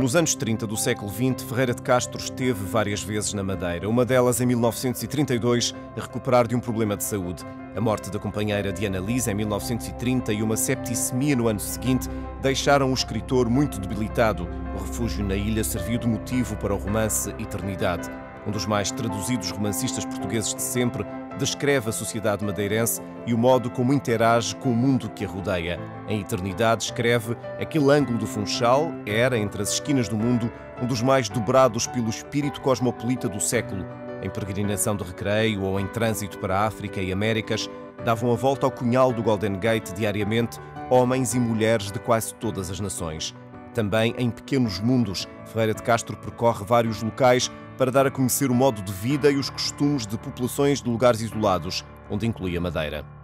Nos anos 30 do século XX, Ferreira de Castro esteve várias vezes na Madeira, uma delas em 1932, a recuperar de um problema de saúde. A morte da companheira Diana Lisa em 1930 e uma septicemia no ano seguinte deixaram o escritor muito debilitado. O refúgio na ilha serviu de motivo para o romance Eternidade. Um dos mais traduzidos romancistas portugueses de sempre, descreve a sociedade madeirense e o modo como interage com o mundo que a rodeia. Em Eternidade escreve: aquele ângulo do Funchal era, entre as esquinas do mundo, um dos mais dobrados pelo espírito cosmopolita do século. Em peregrinação de recreio ou em trânsito para a África e Américas, davam a volta ao cunhal do Golden Gate diariamente homens e mulheres de quase todas as nações. Também em Pequenos Mundos, Ferreira de Castro percorre vários locais para dar a conhecer o modo de vida e os costumes de populações de lugares isolados, onde inclui a Madeira.